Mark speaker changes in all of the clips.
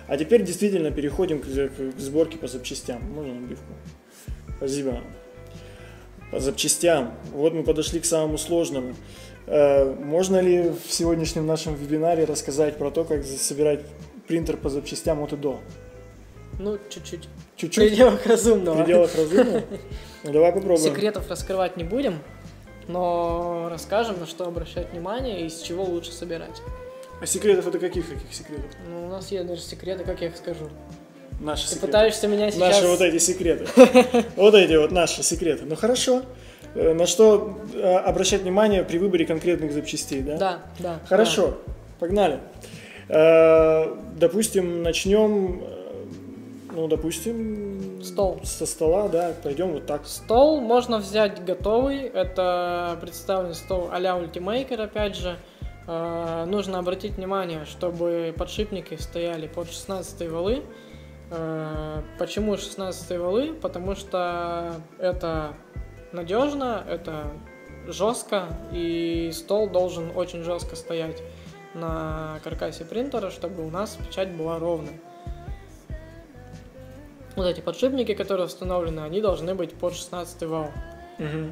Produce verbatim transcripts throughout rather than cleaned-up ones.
Speaker 1: А теперь действительно переходим к, к сборке по запчастям. Можно набивку? Спасибо. По запчастям. Вот мы подошли к самому сложному. Можно ли в сегодняшнем нашем вебинаре рассказать про то, как собирать принтер по запчастям от и до?
Speaker 2: Ну, чуть-чуть.
Speaker 1: Чуть-чуть?
Speaker 2: В пределах разумного.
Speaker 1: В пределах разумного? Ну, давай попробуем.
Speaker 2: Секретов раскрывать не будем, но расскажем, на что обращать внимание и из чего лучше собирать.
Speaker 1: А секретов это каких каких секретов?
Speaker 2: Ну, у нас есть даже секреты, как я их скажу.
Speaker 1: Наши
Speaker 2: Ты
Speaker 1: секреты.
Speaker 2: пытаешься меня сейчас...
Speaker 1: Наши вот эти секреты. Вот эти вот наши секреты. Ну хорошо. На что обращать внимание при выборе конкретных запчастей, да?
Speaker 2: Да, да.
Speaker 1: Хорошо. Погнали. Допустим, начнем, ну, допустим...
Speaker 2: Стол.
Speaker 1: Со стола, да, пойдем вот так.
Speaker 2: Стол можно взять готовый. Это представленный стол а-ля Ultimaker, опять же. Э, нужно обратить внимание, чтобы подшипники стояли под шестнадцатые валы. Э, почему шестнадцатые валы? Потому что это надежно, это жестко, и стол должен очень жестко стоять на каркасе принтера, чтобы у нас печать была ровной. Вот эти подшипники, которые установлены, они должны быть под шестнадцатый вал.
Speaker 1: Угу.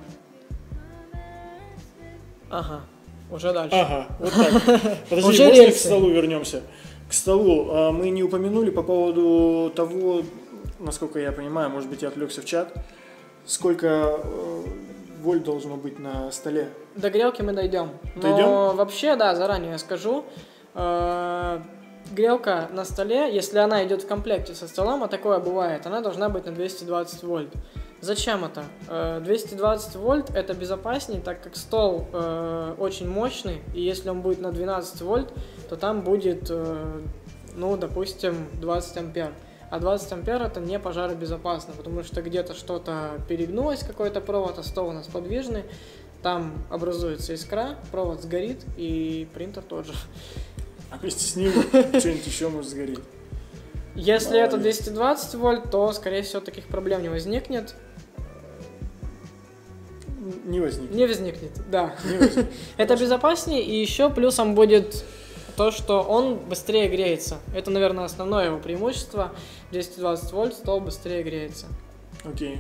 Speaker 2: Ага, уже дальше.
Speaker 1: Ага, вот так. Подожди,
Speaker 2: Уже
Speaker 1: можно
Speaker 2: рельсы.
Speaker 1: к столу вернемся? К столу мы не упомянули по поводу того, насколько я понимаю, может быть, я отвлекся в чат, сколько вольт должно быть на столе.
Speaker 2: До грелки мы дойдем.
Speaker 1: Дойдем?
Speaker 2: Но вообще, да, заранее я скажу, э, грелка на столе, если она идет в комплекте со столом, а такое бывает, она должна быть на двести двадцать вольт. Зачем это? Э, двести двадцать вольт это безопаснее, так как стол э, очень мощный, и если он будет на двенадцать вольт, то там будет, э, ну, допустим, двадцать ампер. А двадцать ампер это не пожаробезопасно, потому что где-то что-то перегнулось, какой-то провод, а стол у нас подвижный, там образуется искра, провод сгорит, и принтер тот же.
Speaker 1: А вместе с ним что-нибудь еще может сгореть.
Speaker 2: Если это двести двадцать вольт, то, скорее всего, таких проблем не возникнет.
Speaker 1: Не возникнет.
Speaker 2: Не возникнет, да.
Speaker 1: Не возникнет.
Speaker 2: Это безопаснее, и еще плюсом будет то, что он быстрее греется. Это, наверное, основное его преимущество. двести двадцать вольт, стол быстрее греется.
Speaker 1: Окей.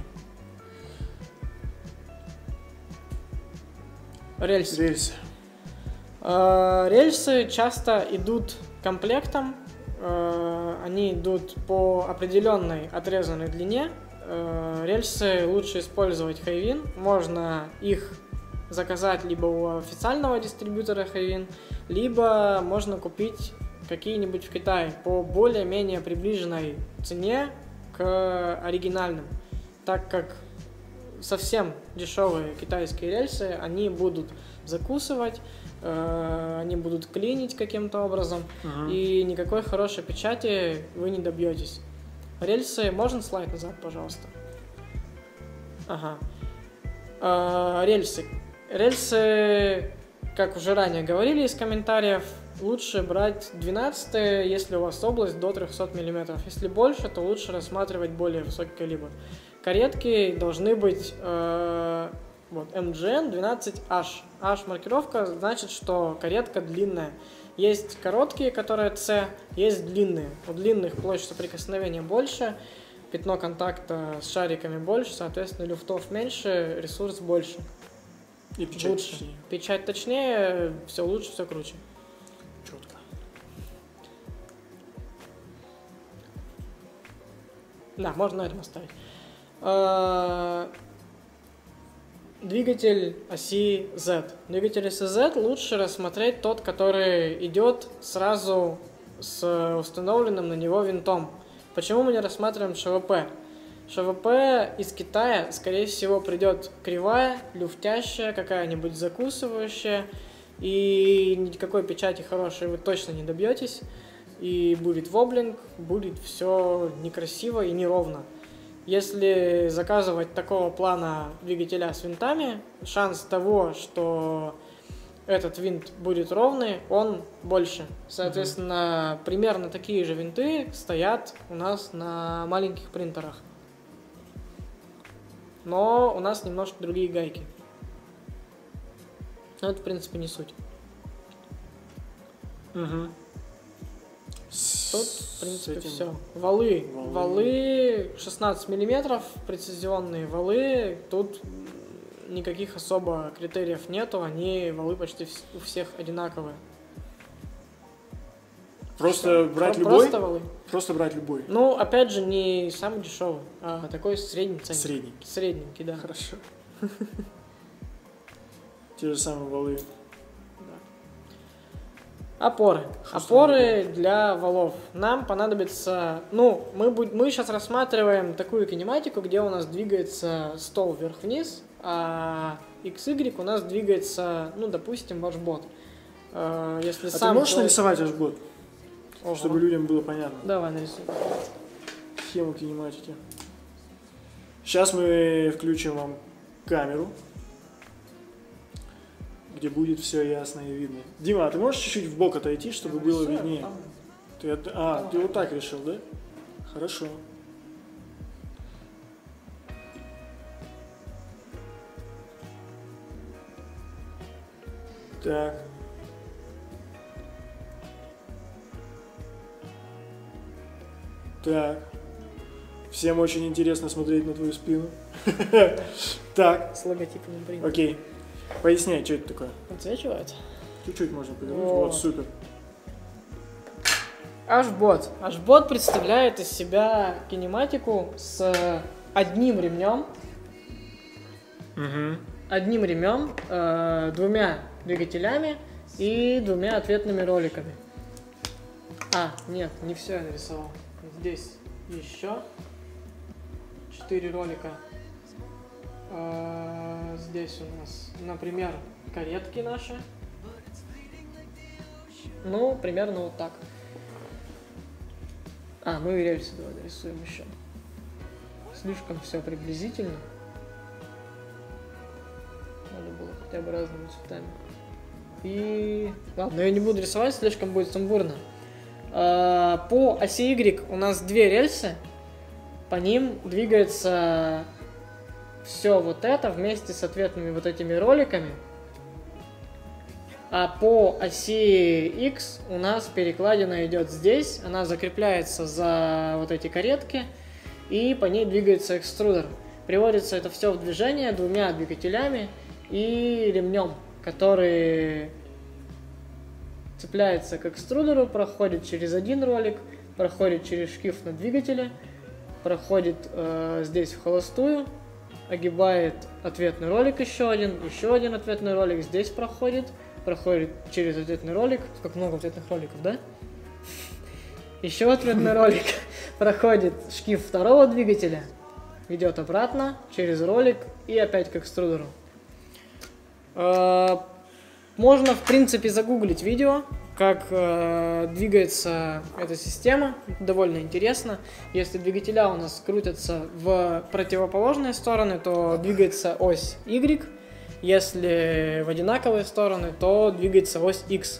Speaker 2: Рельсы.
Speaker 1: Рельсы.
Speaker 2: Э, Рельсы часто идут комплектом. Э, Они идут по определенной отрезанной длине. Э, Рельсы лучше использовать Hayvin. Можно их заказать либо у официального дистрибьютора Hayvin, либо можно купить какие-нибудь в Китае по более-менее приближенной цене к оригинальным, так как совсем дешевые китайские рельсы, они будут закусывать, э, они будут клинить каким-то образом,
Speaker 1: Ага.
Speaker 2: и никакой хорошей печати вы не добьетесь. Рельсы, можно слайд назад, пожалуйста? Ага. Э, рельсы. Рельсы, как уже ранее говорили из комментариев, лучше брать двенадцатые, если у вас область до трехсот миллиметров. Если больше, то лучше рассматривать более высокий калибр. Каретки должны быть э, вот, эм джи эн двенадцать эйч. H маркировка значит, что каретка длинная. Есть короткие, которые C, есть длинные. У длинных площадь соприкосновения больше, пятно контакта с шариками больше, соответственно, люфтов меньше, ресурс больше.
Speaker 1: И печать
Speaker 2: Лучше.
Speaker 1: точнее.
Speaker 2: Печать точнее, все лучше, все круче.
Speaker 1: Четко.
Speaker 2: Да, можно на этом оставить. Э, Двигатель оси Z. Двигатель оси Z лучше рассмотреть тот, который идет сразу с установленным на него винтом. Почему мы не рассматриваем ШВП? ШВП из Китая, скорее всего, придет кривая, люфтящая, какая-нибудь закусывающая, и никакой печати хорошей вы точно не добьетесь, и будет воблинг, будет все некрасиво и неровно. Если заказывать такого плана двигателя с винтами, шанс того, что этот винт будет ровный, он больше. Соответственно, mm-hmm. примерно такие же винты стоят у нас на маленьких принтерах. Но у нас немножко другие гайки. Но это, в принципе, не суть.
Speaker 1: Угу.
Speaker 2: Тут, в принципе,
Speaker 1: этим...
Speaker 2: все. Валы.
Speaker 1: Валы.
Speaker 2: Валы шестнадцать миллиметров, прецизионные валы. Тут никаких особо критериев нету, они валы почти у всех одинаковые.
Speaker 1: Просто
Speaker 2: Всё.
Speaker 1: брать
Speaker 2: Про-
Speaker 1: любой?
Speaker 2: Просто валы.
Speaker 1: Просто брать любой.
Speaker 2: Ну, опять же, не самый дешевый, а такой средний ценник.
Speaker 1: Средненький.
Speaker 2: Средненький, да.
Speaker 1: Хорошо. Те же самые валы.
Speaker 2: Опоры.
Speaker 1: Что
Speaker 2: Опоры для валов. Нам понадобится... Ну, мы, будь, мы сейчас рассматриваем такую кинематику, где у нас двигается стол вверх-вниз, а икс игрек у нас двигается, ну, допустим, ваш бот. Э, Если
Speaker 1: А
Speaker 2: сам
Speaker 1: ты можешь
Speaker 2: человек-
Speaker 1: нарисовать аж бот,
Speaker 2: Ого.
Speaker 1: чтобы людям было понятно?
Speaker 2: Давай нарисуем.
Speaker 1: Схему кинематики. Сейчас мы включим вам камеру, где будет все ясно и видно. Дима, а ты можешь чуть-чуть в бок отойти, чтобы было
Speaker 2: Нарисуем,
Speaker 1: виднее?
Speaker 2: там.
Speaker 1: Ты, от- а, ты вот так решил, да? Хорошо. Так. Так. Всем очень интересно смотреть на твою спину. Так,
Speaker 2: С логотипом принта.
Speaker 1: окей. Поясняй, что это такое.
Speaker 2: Отсвечивает.
Speaker 1: Чуть-чуть можно повернуть.
Speaker 2: Вот.
Speaker 1: Вот, супер.
Speaker 2: Ашбот. Ашбот представляет из себя кинематику с одним ремнем,
Speaker 1: Угу.
Speaker 2: одним ремнем, э, двумя двигателями и двумя ответными роликами. А, нет, не все я нарисовал. Здесь еще четыре ролика. Э, здесь у нас, например, каретки наши. Ну, примерно вот так. А, ну и рельсы давай нарисуем еще. Слишком все приблизительно. Надо было хотя бы разными цветами. И... Ладно, я не буду рисовать, слишком будет сумбурно. А, по оси Y у нас две рельсы. По ним двигается все вот это вместе с ответными вот этими роликами. А по оси X у нас перекладина идет здесь, она закрепляется за вот эти каретки, и по ней двигается экструдер. Приводится это все в движение двумя двигателями и ремнем, который цепляется к экструдеру, проходит через один ролик, проходит через шкив на двигателе, проходит э, здесь в холостую, огибает ответный ролик еще один, еще один ответный ролик здесь проходит, проходит через ответный ролик. Как много ответных роликов, да? Еще ответный ролик. Проходит шкив второго двигателя. Идет обратно через ролик и опять к экструдеру. Э, Можно, в принципе, загуглить видео, как э, двигается эта система. Это довольно интересно. Если двигателя у нас крутятся в противоположные стороны, то двигается ось Y. Если в одинаковые стороны, то двигается ось X.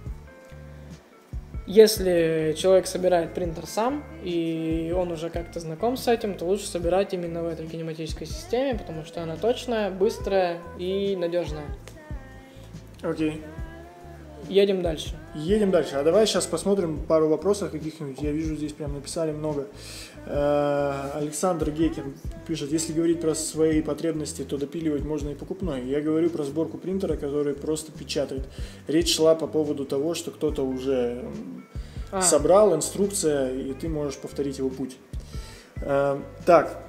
Speaker 2: Если человек собирает принтер сам, и он уже как-то знаком с этим, то лучше собирать именно в этой кинематической системе, потому что она точная, быстрая и надежная.
Speaker 1: Окей.
Speaker 2: Едем дальше.
Speaker 1: Едем дальше. А давай сейчас посмотрим пару вопросов каких-нибудь. Я вижу, здесь прям написали много. Э, Александр Гекин пишет: если говорить про свои потребности, то допиливать можно и покупной. Я говорю про сборку принтера, который просто печатает. Речь шла по поводу того, что кто-то уже
Speaker 2: А.
Speaker 1: собрал, инструкция, и ты можешь повторить его путь. Э, так.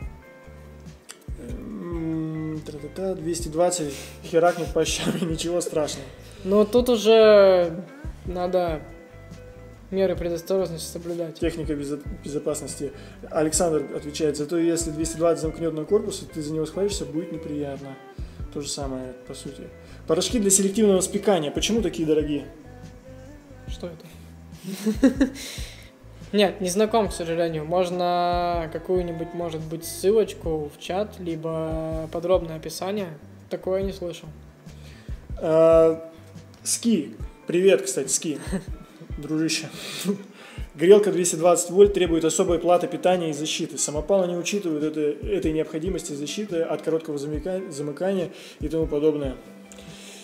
Speaker 1: М, тра-та-та, двести двадцать херакнет по щам, ничего страшного.
Speaker 2: Но тут уже надо меры предосторожности соблюдать.
Speaker 1: Техника безо- безопасности. Александр отвечает: зато если двести двадцать замкнет на корпус, и ты за него схватишься, будет неприятно. То же самое, по сути. Порошки для селективного спекания. Почему такие дорогие?
Speaker 2: Что это? Нет, не знаком, к сожалению. Можно какую-нибудь, может быть, ссылочку в чат, либо подробное описание. Такое не слышал.
Speaker 1: А, Ски. Привет, кстати, Ски. Дружище. Грелка двести двадцать вольт требует особой платы питания и защиты. Самопалы не учитывают это, этой необходимости защиты от короткого замыка- замыкания и тому подобное.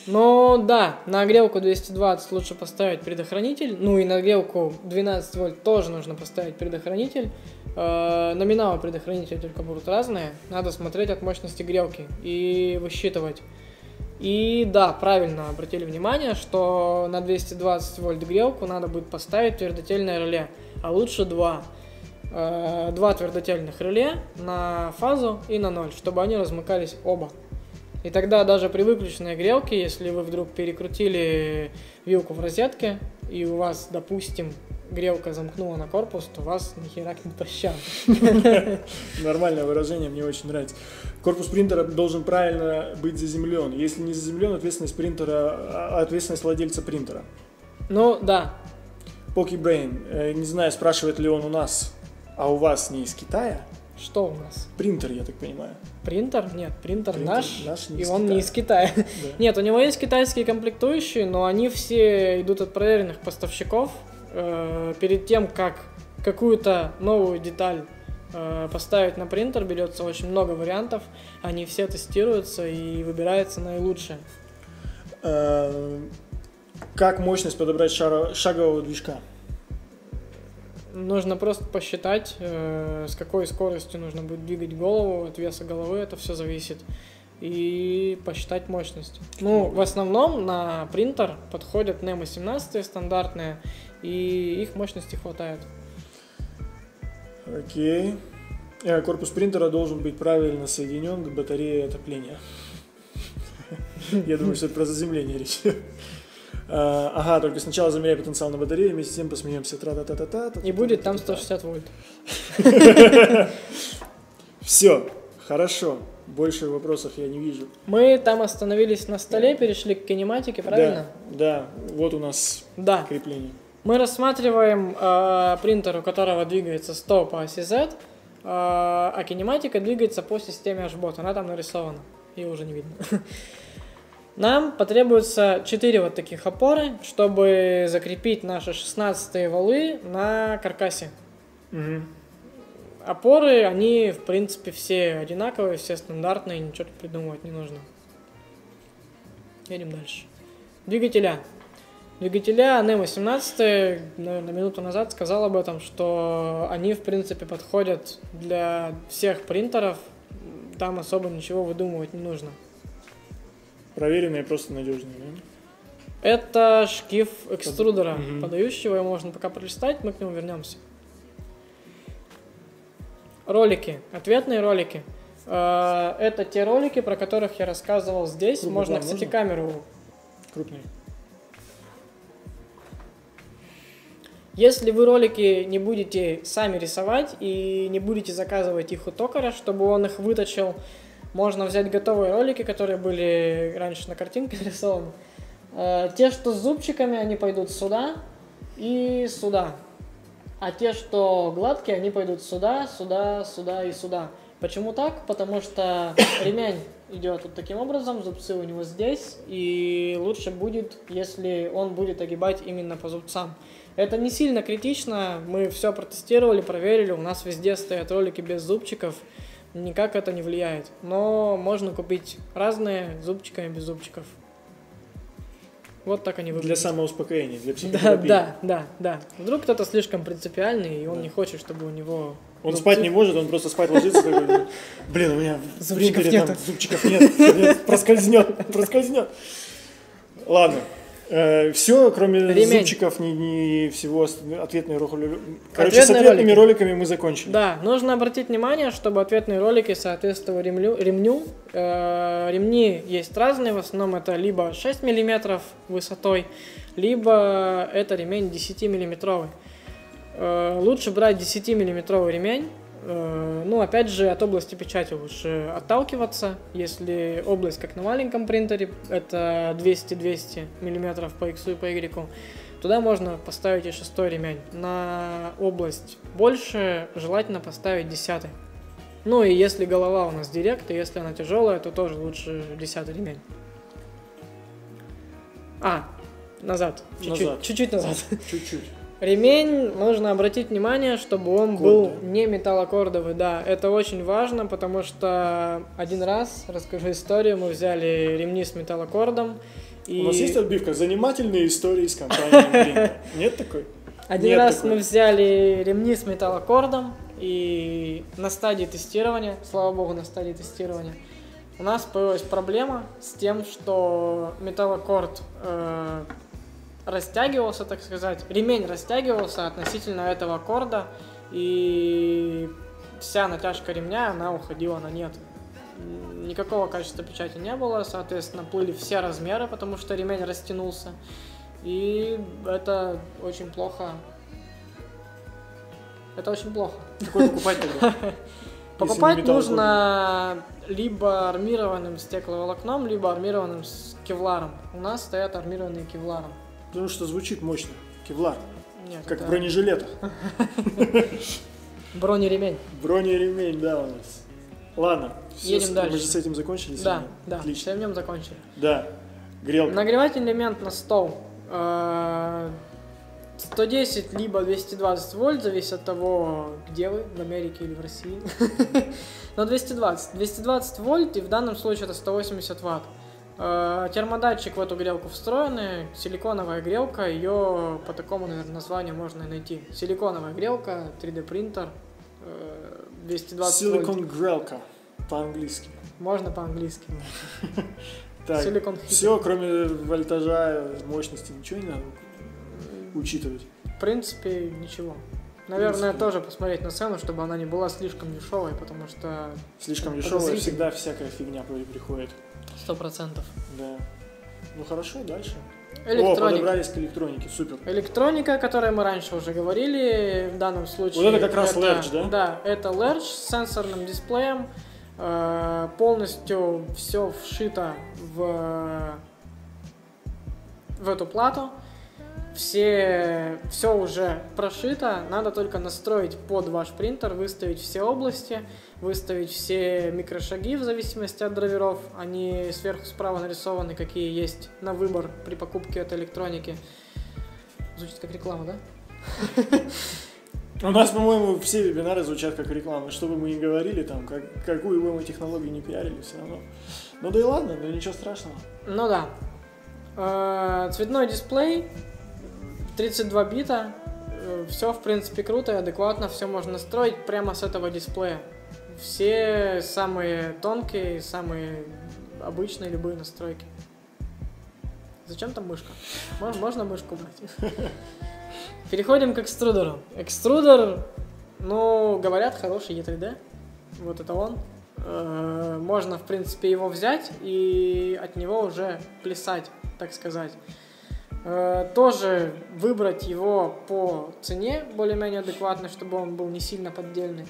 Speaker 2: Но да, на грелку двести двадцать лучше поставить предохранитель. Ну и на грелку двенадцать вольт тоже нужно поставить предохранитель. Э, номиналы предохранителя только будут разные. Надо смотреть от мощности грелки и высчитывать. И да, правильно обратили внимание, что на двести двадцать вольт грелку надо будет поставить твердотельное реле, а лучше два. Э, два твердотельных реле на фазу и на ноль, чтобы они размыкались оба. И тогда даже при выключенной грелке, если вы вдруг перекрутили вилку в розетке, и у вас, допустим, грелка замкнула на корпус, то вас нихера не тащат.
Speaker 1: Нормальное выражение, мне очень нравится. Корпус принтера должен правильно быть заземлен. Если не заземлен, ответственность принтера, ответственность владельца принтера.
Speaker 2: Ну, да.
Speaker 1: PokeBrain, не знаю, спрашивает ли он у нас, а у вас не из Китая?
Speaker 2: Что у нас?
Speaker 1: Принтер, я так понимаю.
Speaker 2: Принтер? Нет, принтер, принтер наш,
Speaker 1: наш
Speaker 2: и он не из Китая. Да. Нет, у него есть китайские комплектующие, но они все идут от проверенных поставщиков. Э, перед тем, как какую-то новую деталь э, поставить на принтер, берется очень много вариантов. Они все тестируются и выбирается наилучшее.
Speaker 1: Э, как мощность подобрать шара, шагового движка?
Speaker 2: Нужно просто посчитать, э, с какой скоростью нужно будет двигать голову, от веса головы, это все зависит. И посчитать мощность. Ну, в основном на принтер подходят Nemo семнадцать стандартные, и их мощности хватает.
Speaker 1: Окей. Корпус принтера должен быть правильно соединен к батарее отопления. Я думаю, что это про заземление речь. Ага, только сначала замеряй потенциал на батарее, вместе с тем посмеемся. Тра-та-та-та-та.
Speaker 2: И будет там сто шестьдесят вольт.
Speaker 1: Все, хорошо. Больше вопросов я не вижу.
Speaker 2: Мы там остановились на столе, перешли к кинематике, правильно?
Speaker 1: Да, да. Вот у нас
Speaker 2: да.
Speaker 1: крепление.
Speaker 2: Мы рассматриваем э, принтер, у которого двигается сто по оси Z, э, а кинематика двигается по системе H-Bot. Она там нарисована, ее уже не видно. Нам потребуется четыре вот таких опоры, чтобы закрепить наши шестнадцатые валы на каркасе.
Speaker 1: Угу.
Speaker 2: Опоры, они, в принципе, все одинаковые, все стандартные, ничего тут придумывать не нужно. Едем дальше. Двигателя. Двигателя Nemo семнадцать, наверное, минуту назад сказал об этом, что они, в принципе, подходят для всех принтеров, там особо ничего выдумывать не нужно.
Speaker 1: Проверенные, просто надежные, да?
Speaker 2: Это шкив экструдера,
Speaker 1: угу.
Speaker 2: подающего, его можно пока пролистать, мы к нему вернемся. Ролики, ответные ролики. Это те ролики, про которых я рассказывал здесь. Крупный можно, план, кстати, можно? Камеру.
Speaker 1: Крупный.
Speaker 2: Если вы ролики не будете сами рисовать и не будете заказывать их у токаря, чтобы он их выточил, можно взять готовые ролики, которые были раньше на картинке нарисованы. Те, что с зубчиками, они пойдут сюда и сюда. А те, что гладкие, они пойдут сюда, сюда, сюда и сюда. Почему так? Потому что ремень идет вот таким образом, зубцы у него здесь, и лучше будет, если он будет огибать именно по зубцам. Это не сильно критично, мы все протестировали, проверили, у нас везде стоят ролики без зубчиков, никак это не влияет. Но можно купить разные с зубчиками, без зубчиков. Вот так они выглядят.
Speaker 1: Для самоуспокоения, для психотерапии.
Speaker 2: Да, да, да, да. Вдруг кто-то слишком принципиальный, и он да. не хочет, чтобы у него...
Speaker 1: Он зубцы... спать не может, он просто спать ложится. Такой, блин, у меня в принтере
Speaker 2: нет.
Speaker 1: там зубчиков нет. Проскользнет, проскользнет. Ладно. Все, кроме Ремень. зубчиков, не, не всего ответные ролики. Короче, ответные с ответными ролики. роликами мы закончили.
Speaker 2: Да, нужно обратить внимание, чтобы ответные ролики соответствовали ремню. ремню. Э, ремни есть разные, в основном это либо шесть миллиметров высотой, либо это ремень десятимиллиметровый. Э, лучше брать десятимиллиметровый ремень. Ну, опять же, от области печати лучше отталкиваться. Если область, как на маленьком принтере, это двести-двести миллиметров по X и по Y, туда можно поставить и шестой ремень. На область больше желательно поставить десятый. Ну, и если голова у нас директ, и если она тяжелая, то тоже лучше десятый ремень. А, назад. Чуть-чуть, чуть-чуть назад.
Speaker 1: Чуть-чуть.
Speaker 2: Ремень, нужно обратить внимание, чтобы он Корда. был не металлокордовый, да, это очень важно, потому что один раз, расскажу историю, мы взяли ремни с металлокордом, И...
Speaker 1: У нас есть отбивка «Занимательные истории с компанией Printer». Нет такой?
Speaker 2: Один
Speaker 1: Нет
Speaker 2: раз
Speaker 1: такой.
Speaker 2: мы взяли ремни с металлокордом, и на стадии тестирования, слава богу, на стадии тестирования, у нас появилась проблема с тем, что металлокорд э, растягивался, так сказать, ремень растягивался относительно этого корда, и вся натяжка ремня, она уходила на нет. Никакого качества печати не было, соответственно, плыли все размеры, потому что ремень растянулся. И это очень плохо. Это очень плохо.
Speaker 1: Какой покупать тогда?
Speaker 2: Покупать нужно либо армированным стекловолокном, либо армированным с кевларом. У нас стоят армированные кевларом.
Speaker 1: Потому что звучит мощно. Кевлар.
Speaker 2: Нет,
Speaker 1: как
Speaker 2: это...
Speaker 1: в бронежилетах.
Speaker 2: Бронеремень.
Speaker 1: Бронеремень, да, у нас. Ладно.
Speaker 2: Едем
Speaker 1: с...
Speaker 2: дальше.
Speaker 1: Мы же с этим закончили?
Speaker 2: Да,
Speaker 1: сегодня?
Speaker 2: да.
Speaker 1: Отлично.
Speaker 2: Все в нем закончили.
Speaker 1: Да. Грелка.
Speaker 2: Нагревательный элемент на стол. сто десять либо двести двадцать вольт, зависит от того, где вы, в Америке или в России. Но двести двадцать. двести двадцать вольт, и в данном случае это сто восемьдесят ватт. Термодатчик в эту грелку встроенный, силиконовая грелка, ее по такому, наверное, названию можно и найти. Силиконовая грелка, три дэ принтер, двести двадцать вольт.
Speaker 1: Silicon грелка по-английски.
Speaker 2: Можно по-английски.
Speaker 1: Так,
Speaker 2: Silicon
Speaker 1: все, кроме вольтажа, мощности, ничего не надо учитывать?
Speaker 2: В принципе, ничего. Наверное, тоже посмотреть на цену, чтобы она не была слишком дешевой, потому что...
Speaker 1: Слишком дешевая, всегда всякая фигня приходит.
Speaker 2: Сто процентов.
Speaker 1: Да. Ну хорошо, дальше.
Speaker 2: Электроника.
Speaker 1: О, подобрались к электронике, супер.
Speaker 2: Электроника, о которой мы раньше уже говорили, в данном случае...
Speaker 1: Вот это как раз
Speaker 2: это,
Speaker 1: Lerge, да?
Speaker 2: Да, это Lerge с сенсорным дисплеем. Э, полностью все вшито в, в эту плату. Все, все уже прошито, надо только настроить под ваш принтер, выставить все области, выставить все микрошаги в зависимости от драйверов. Они сверху справа нарисованы, какие есть на выбор при покупке этой электроники. Звучит как реклама, да?
Speaker 1: У нас, по-моему, все вебинары звучат как реклама. Что бы мы ни говорили, там, как, какую бы мы технологию не пиарили, все равно. Ну да и ладно, но ничего страшного.
Speaker 2: Ну да. Э, цветной дисплей. тридцать два бита, все в принципе круто и адекватно, все можно настроить прямо с этого дисплея. Все самые тонкие, самые обычные любые настройки. Зачем там мышка? Можно мышку брать? Переходим к экструдеру. Экструдер, ну, говорят, хороший и три дэ. Вот это он. Можно, в принципе, его взять и от него уже плясать, так сказать. Тоже выбрать его по цене более-менее адекватно, чтобы он был не сильно поддельный.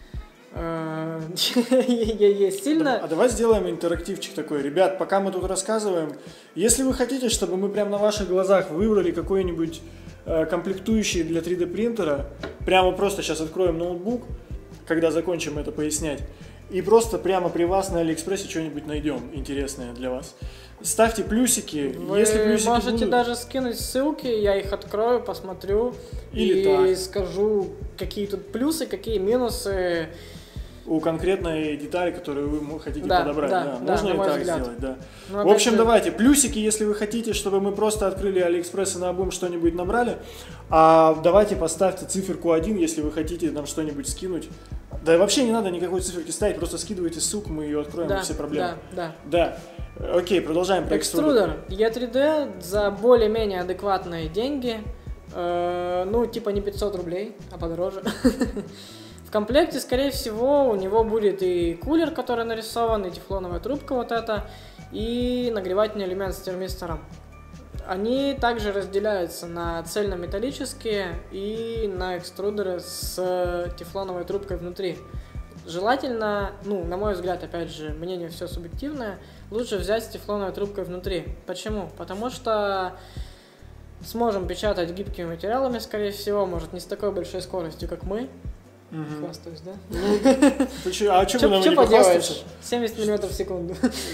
Speaker 2: Есть сильно...
Speaker 1: А давай сделаем интерактивчик такой. Ребят, пока мы тут рассказываем, если вы хотите, чтобы мы прямо на ваших глазах выбрали какой-нибудь комплектующий для три дэ принтера, прямо просто сейчас откроем ноутбук, когда закончим это пояснять, и просто прямо при вас на Алиэкспрессе что-нибудь найдем интересное для вас. Ставьте плюсики.
Speaker 2: Вы
Speaker 1: если плюсики
Speaker 2: можете
Speaker 1: будут...
Speaker 2: даже скинуть ссылки, я их открою, посмотрю.
Speaker 1: Или
Speaker 2: и
Speaker 1: так.
Speaker 2: скажу, какие тут плюсы, какие минусы.
Speaker 1: У конкретной детали, которую вы хотите
Speaker 2: да,
Speaker 1: подобрать.
Speaker 2: Да,
Speaker 1: Да,
Speaker 2: да,
Speaker 1: можно
Speaker 2: на
Speaker 1: и
Speaker 2: мой
Speaker 1: так
Speaker 2: взгляд.
Speaker 1: сделать, да.
Speaker 2: Но
Speaker 1: В общем,
Speaker 2: же...
Speaker 1: давайте, плюсики, если вы хотите, чтобы мы просто открыли Алиэкспресс и наобум что-нибудь набрали. А давайте поставьте циферку один, если вы хотите нам что-нибудь скинуть. Да и вообще не надо никакой циферки ставить, просто скидывайте ссылку, мы ее откроем,
Speaker 2: да,
Speaker 1: и все проблемы.
Speaker 2: Да, да.
Speaker 1: Да. Окей, продолжаем про
Speaker 2: экструдер. и три дэ за более-менее адекватные деньги. Э, ну, типа не пятьсот рублей, а подороже. В комплекте, скорее всего, у него будет и кулер, который нарисован, и тефлоновая трубка вот эта, и нагревательный элемент с термистором. Они также разделяются на цельнометаллические и на экструдеры с тефлоновой трубкой внутри. Желательно, ну, на мой взгляд, опять же, мнение все субъективное, лучше взять с тефлоновой трубкой внутри. Почему? Потому что сможем печатать гибкими материалами, скорее всего, может, не с такой большой скоростью, как мы. Угу. Хвастаюсь, да?
Speaker 1: Ну, ты че, а что мы нам не
Speaker 2: поделаешь? семьдесят миллиметров в секунду.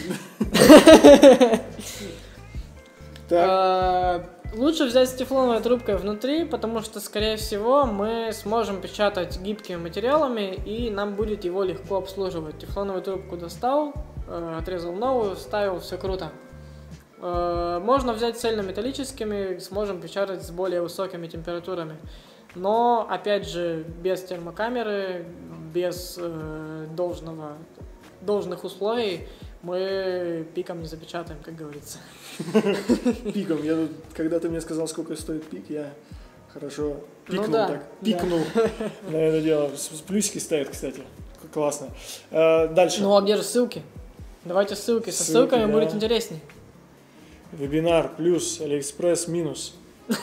Speaker 2: Лучше взять с тефлоновой трубкой внутри, потому что, скорее всего, мы сможем печатать гибкими материалами, и нам будет его легко обслуживать. Тефлоновую трубку достал, отрезал новую, вставил, все круто. Э, можно взять цельнометаллическими, сможем печатать с более высокими температурами. Но, опять же, без термокамеры, без э, должного, должных условий мы пиком не запечатаем, как говорится.
Speaker 1: Пиком. Я тут, когда ты мне сказал, сколько стоит пик, я хорошо пикнул,
Speaker 2: Ну да,
Speaker 1: так, пикнул на это дело. С- с Плюсики ставят, кстати. К- Классно. Э, Дальше.
Speaker 2: Ну а где же ссылки? Давайте ссылки. Со
Speaker 1: Ссылки,
Speaker 2: ссылками
Speaker 1: да.
Speaker 2: будет интересней.
Speaker 1: Вебинар плюс, Алиэкспресс минус.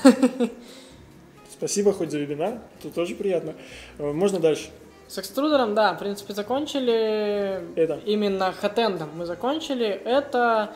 Speaker 1: Спасибо хоть за вебинар, это тоже приятно. Э, Можно дальше?
Speaker 2: С экструдером, да, в принципе, закончили.
Speaker 1: Это.
Speaker 2: Именно хэтендом мы закончили. Это,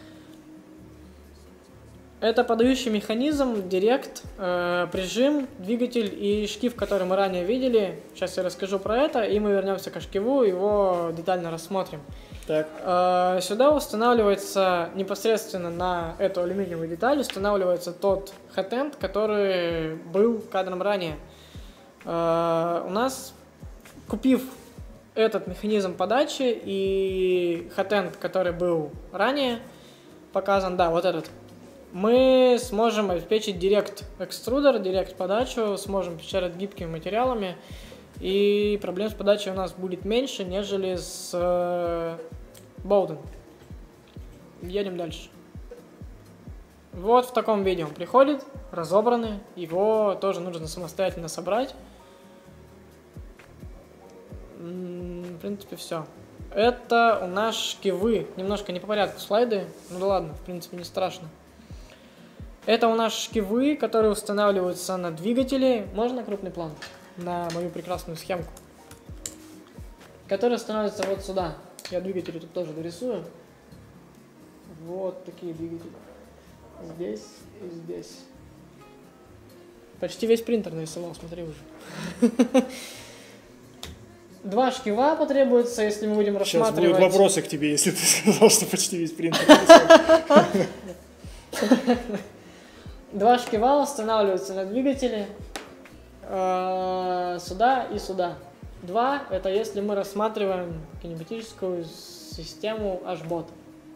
Speaker 2: это подающий механизм, директ, э, прижим, двигатель и шкив, который мы ранее видели. Сейчас я расскажу про это, и мы вернемся к шкиву, его детально рассмотрим.
Speaker 1: Так,
Speaker 2: Э, Сюда устанавливается непосредственно на эту алюминиевую деталь устанавливается тот хэтэнд, который был кадром ранее. Э, У нас, купив этот механизм подачи и хэтэнд, который был ранее показан, да, вот этот, мы сможем обеспечить директ экструдер, директ подачу, сможем печатать гибкими материалами, и проблем с подачей у нас будет меньше, нежели с э, Bowden. Едем дальше. Вот в таком виде он приходит, разобранный, его тоже нужно самостоятельно собрать. М, В принципе, все. Это у нас шкивы. Немножко не по порядку слайды. Ну да ладно, в принципе, не страшно. Это у нас шкивы, которые устанавливаются на двигатели. Можно крупный план? На мою прекрасную схемку. Которые устанавливаются вот сюда. Я двигатели тут тоже дорисую. Вот такие двигатели. Здесь и здесь. Почти весь принтер нарисовал, смотри уже. Два шкива потребуется, если мы будем
Speaker 1: сейчас
Speaker 2: рассматривать.
Speaker 1: будут вопросы к тебе, если ты сказал, что почти весь принтер.
Speaker 2: Два шкива устанавливаются на двигателе э, сюда и сюда. Два — это если мы рассматриваем кинематическую систему H-бот.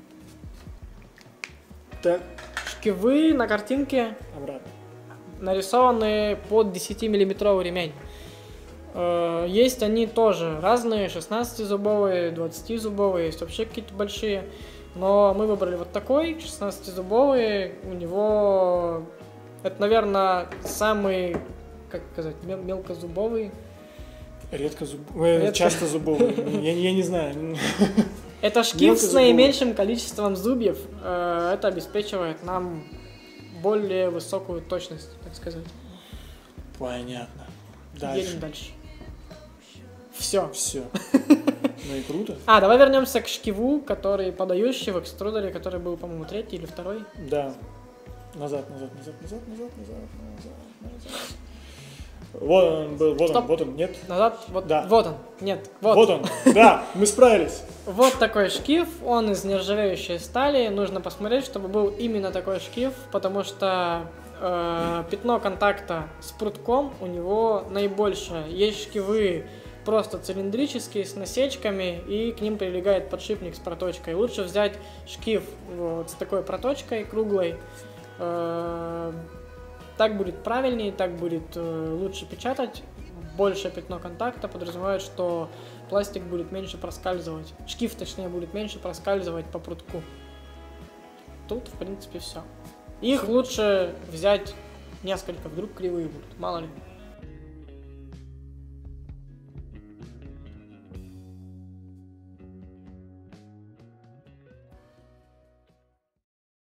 Speaker 1: Так,
Speaker 2: Шкивы на картинке
Speaker 1: обратно.
Speaker 2: нарисованы под десятимиллиметровый ремень. Э, Есть они тоже разные, шестнадцатизубовые, двадцатизубовые, есть вообще какие-то большие. Но мы выбрали вот такой, шестнадцатизубовый. У него, это, наверное, самый, как сказать, мел- мелкозубовый.
Speaker 1: Редко зубовый,
Speaker 2: Редко.
Speaker 1: часто зубовый. Я, я не знаю.
Speaker 2: Это шкив с
Speaker 1: Мелкозубовый.
Speaker 2: наименьшим количеством зубьев. Э, Это обеспечивает нам более высокую точность, так сказать.
Speaker 1: Понятно.
Speaker 2: Едем
Speaker 1: Дальше.
Speaker 2: дальше. Все.
Speaker 1: Все. Ну и круто.
Speaker 2: А, давай вернемся к шкиву, который подающий в экструдере, который был, по-моему, третий или второй.
Speaker 1: Да. Назад, назад, назад, назад, назад, назад, назад, назад. Вот он был, вот
Speaker 2: Стоп.
Speaker 1: он, вот он, нет?
Speaker 2: Назад, вот,
Speaker 1: Да.
Speaker 2: вот он. Нет, вот.
Speaker 1: Вот он, да, мы справились.
Speaker 2: Вот такой шкив, он из нержавеющей стали. Нужно посмотреть, чтобы был именно такой шкив, потому что э, пятно контакта с прутком у него наибольшее. Есть шкивы просто цилиндрические, с насечками, и к ним прилегает подшипник с проточкой. Лучше взять шкив вот с такой проточкой круглой. Э, так будет правильнее, так будет э, лучше печатать. Большее пятно контакта подразумевает, что пластик будет меньше проскальзывать. Шкив, точнее, будет меньше проскальзывать по прутку. Тут, в принципе, все. Их лучше взять несколько, вдруг кривые будут, мало ли.